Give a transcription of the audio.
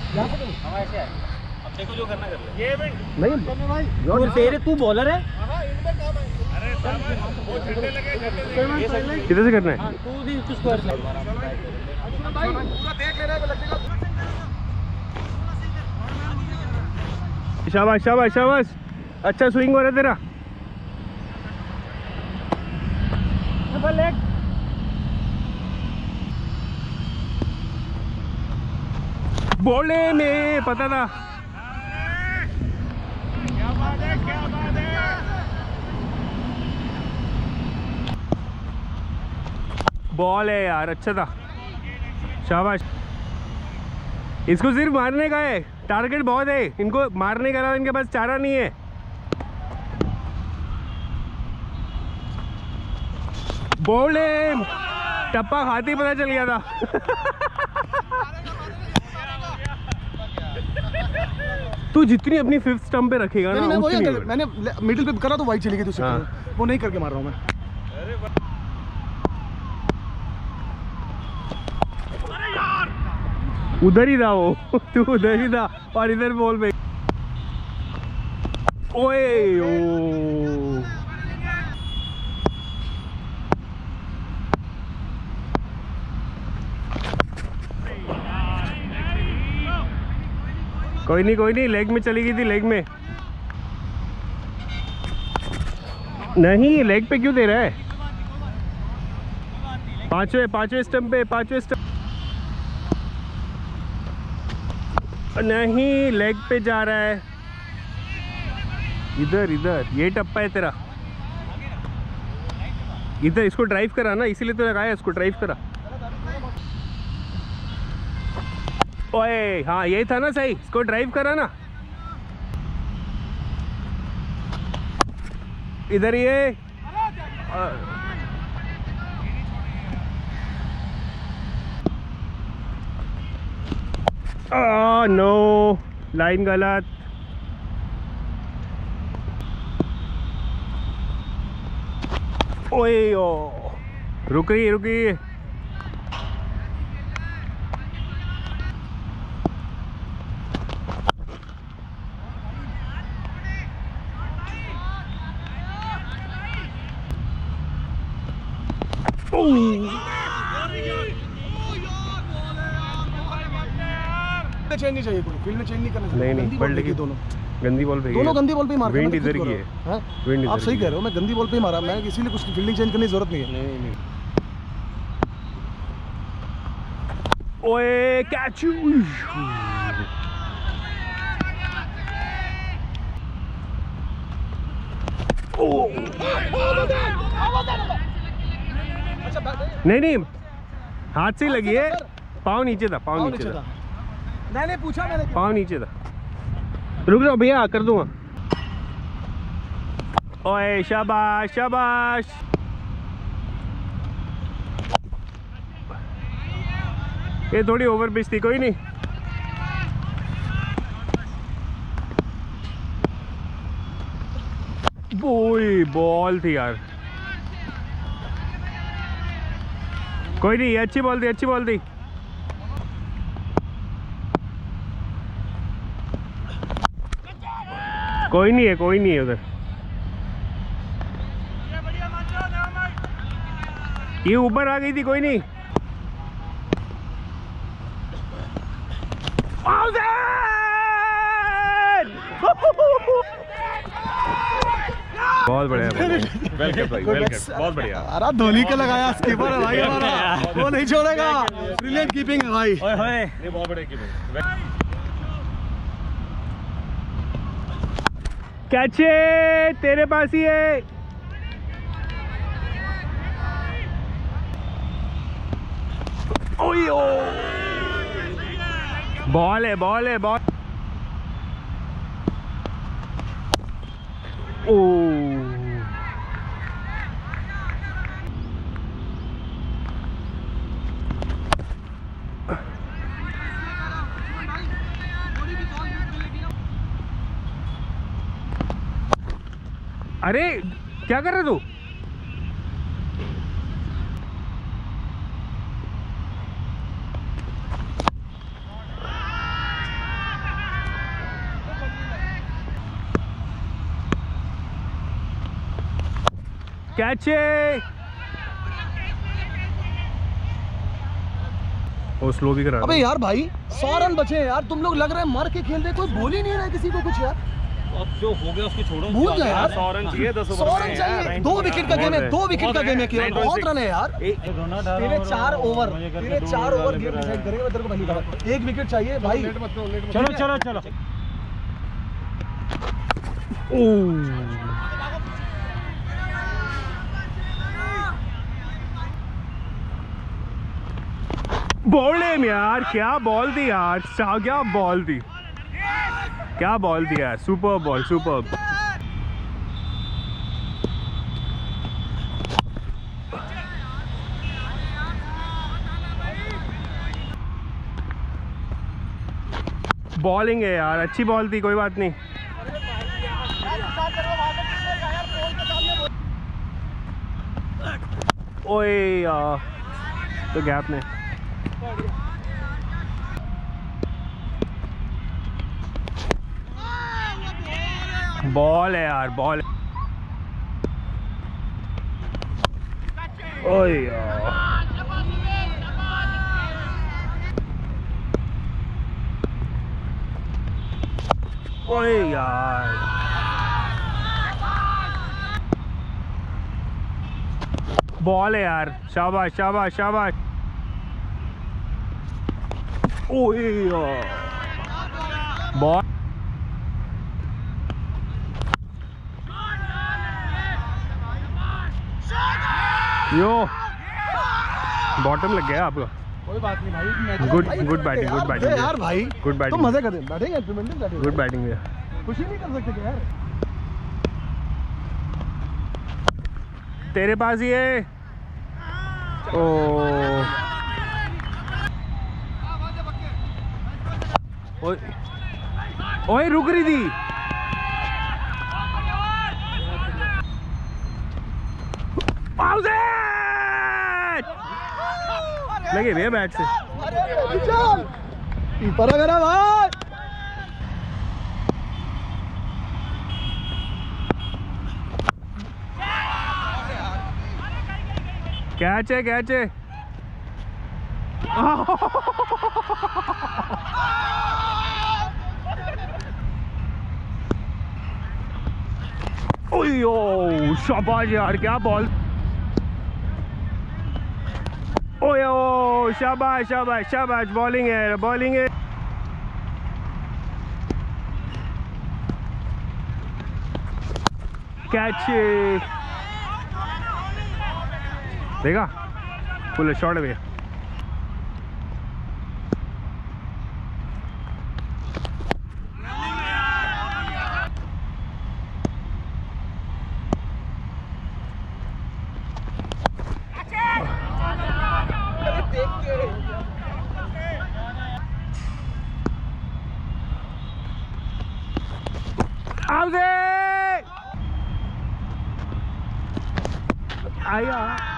अब देखो जो करना कर ले। ये नहीं तेरे तू बॉलर है। अरे वो झंडे लगे किधर से करना है? तू भी कुछ कर ले पूरा देख ले रहा है। शाबाश शाबाश शाबाश, अच्छा स्विंग हो रहा है तेरा। बोले में पता था। क्या बात है, क्या बात है। बॉल है यार, अच्छा था, शाबाश। इसको सिर्फ मारने का है, टारगेट बहुत है इनको, मारने के अलावा इनके पास चारा नहीं है। बोले टप्पा खाते ही पता चल गया था। तू जितनी अपनी फिफ्थ स्टंप पे रखेगा ना, मैंने मिडिल पे करा तो वाइड चली गई थी। हाँ। वो नहीं करके मार रहा हूँ मैं। उधर ही था वो। तू उधर ही था और इधर बॉल पे। ओए ओ कोई नहीं, लेग में चली गई थी, लेग में नहीं। लेग पे क्यों दे रहा है? पांचवें स्टंप पे, पांचवें स्टंप नहीं, लेग पे जा रहा है। इधर ये टप्पा है तेरा, इधर इसको ड्राइव करा ना, इसीलिए तो लगाया, इसको ड्राइव करा। ओए हाँ यही था ना सही, इसको ड्राइव करा ना। इधर ये नो, लाइन गलत। ओए ओ रुक रही। चेंज नहीं चाहिए, फील्ड में चेंज नहीं करना चाहिए। नहीं पलट की दोनों गंदी बॉल पे, दोनों गंदी बॉल पे मार। विंड इधर की है, विंड आप सही कह रहे हो, मैं गंदी बॉल पे ही मारा, मैं इसीलिए कुछ फील्डिंग चेंज करने की जरूरत नहीं है। नहीं ओए कैच यू। नहीं हाथ से लगी है, पाँव नीचे था, पाँव नीचे था। मैंने पूछा, मैंने पाँव नीचे था। रुक जाओ भैया, कर दूंगा। ओए शाबाश शाबाश। ये थोड़ी ओवर पिच थी, कोई नहीं। ओए बॉल थी यार, कोई नहीं, अच्छी बॉल थी। कोई नहीं है उधर। ये ऊपर आ गई थी, कोई नहीं। बहुत बढ़िया, बहुत बढ़िया। अरे धोनी के लगाया, स्कीपर है भाई हमारा, वो नहीं छोड़ेगा। ब्रिलियंट कीपिंग है भाई। बहुत बढ़िया कीपिंग। कैच है तेरे पास ही है। ओयो बॉल है ओ अरे क्या कर रहे तू? कैच है। वो स्लो भी करा। अबे यार भाई 100 रन बचे हैं यार, तुम लोग लग रहे हैं मर के खेल रहे, कोई बोल ही नहीं रहा है किसी को कुछ यार। अब जो हो गया उसको छोड़ो, भूल गए यार। 100 रन चाहिए 10 100 ओवर रन में चाहिए, 2 विकेट का गेम है, 2 विकेट का गेम है केवल, बहुत रन है यार। तेरे 4 ओवर गेम डिसाइड करेंगे, मैं तेरे को पहली बार 1 विकेट चाहिए भाई। चलो चलो चलो। बॉल है यार, क्या बॉल दी यार, क्या बॉल दी, क्या बॉल दी यार, सुपर बॉल, सुपर। बॉलिंग है यार, अच्छी बॉल थी, कोई बात नहीं। ओए यार, तो गैप में बॉल है यार, बॉल। ओए यार, ओए यार, बॉल है यार, शाबाश शाबाश शाबाश। ओए यार, बॉल। यो बॉटम लग गया आपका। कोई बात नहीं भाई, good good batting, good batting यार भाई, गुड तुम बैटिंग, मजे कर रहे हो, बैठेंगे ट्रिमेंडस बैटिंग, गुड बैटिंग भैया। कुछ ही नहीं कर सकते क्या यार। तेरे पास ही है। ओ ओए ओए, रुक रही थी। लगे भैया बैट से। चल कीपर है मेरा भाई। कैच है, कैच है। ओयो शाबाश यार, क्या बॉल। ओए ओ शाबाश शाबाश शाबाश, बॉलिंग है, बॉलिंग है। कैच देखा, फुल शॉट है भैया। आया